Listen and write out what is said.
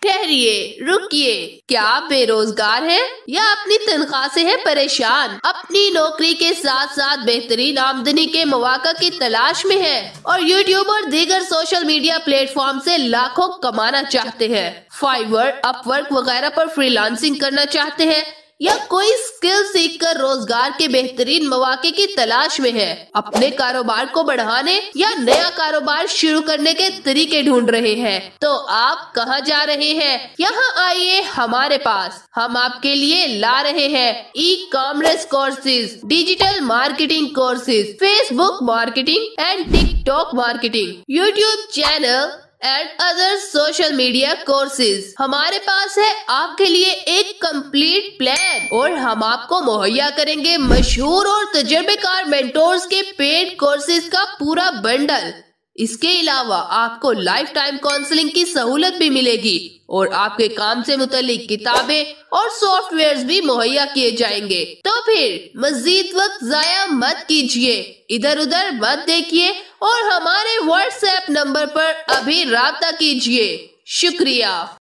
ٹھہریے، رکیے، کیا آپ بے روزگار ہیں یا اپنی تنخواہ سے ہے پریشان؟ اپنی نوکری کے ساتھ ساتھ بہترین آمدنی کے مواقع کی تلاش میں ہے اور یوٹیوب اور دیگر سوشل میڈیا پلیٹ فارم سے لاکھوں کمانا چاہتے ہیں؟ فائیور، اپ ورک وغیرہ پر فری لانسنگ کرنا چاہتے ہیں یا کوئی اسکل سیکھ کر روزگار کے بہترین مواقع کی تلاش میں ہے؟ اپنے کاروبار کو بڑھانے یا نیا کاروبار شروع کرنے کے طریقے ڈھونڈ رہے ہیں تو آپ کہاں جا رہے ہیں؟ یہاں آئیے ہمارے پاس، ہم آپ کے لیے لا رہے ہیں e commerce courses, digital marketing courses, Facebook marketing and TikTok marketing, YouTube channel and other social media courses. ہمارے پاس ہے آپ کے لیے ایک کمپلیٹ پلان اور ہم آپ کو مہیا کریں گے مشہور اور تجربے کار مینٹورز کے پیڈ کورسز کا پورا بنڈل۔ اس کے علاوہ آپ کو لائف ٹائم کاؤنسلنگ کی سہولت بھی ملے گی اور آپ کے کام سے متعلق کتابیں اور سافٹ ویئرز بھی مہیا کیے جائیں گے۔ تو پھر مزید وقت ضائع مت کیجیے، ادھر ادھر مت دیکھیے اور ہمارے واٹس ایپ نمبر پر ابھی رابطہ کیجیے۔ شکریہ۔